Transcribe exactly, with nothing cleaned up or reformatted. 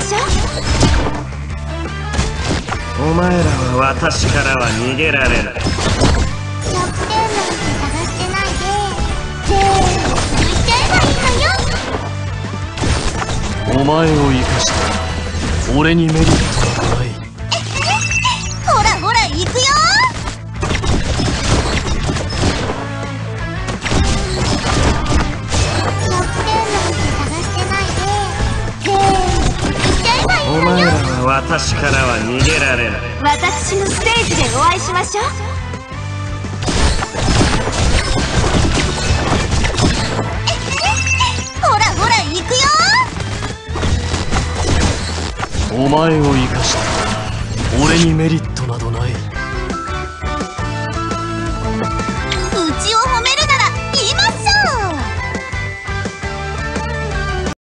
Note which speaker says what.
Speaker 1: しょう。
Speaker 2: お前らは私からは逃げられない。
Speaker 3: 弱点なんて探してないで全部抜いちゃえばいいのよ。
Speaker 4: お前を生かした俺にメリットがない。
Speaker 3: ほらほら行くよ。弱点なんて探してないで全部抜いちゃえばいい
Speaker 2: お前ら
Speaker 3: のよ。
Speaker 2: は私からは逃げられない。
Speaker 1: 私のステージでお会いしましょう。
Speaker 3: ほらほら行くよ。
Speaker 4: お前を生かした俺にメリットなどない。